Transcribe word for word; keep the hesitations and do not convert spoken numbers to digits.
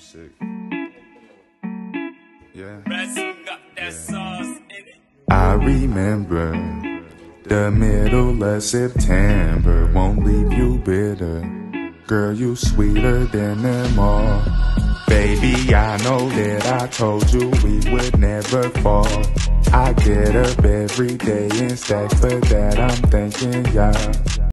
sick. Yeah. Yeah. I remember the middle of September won't leave you bitter. Girl, you sweeter than them all. Baby, I know that I told you we would never fall. I get up every day and stack, for that I'm thanking y'all.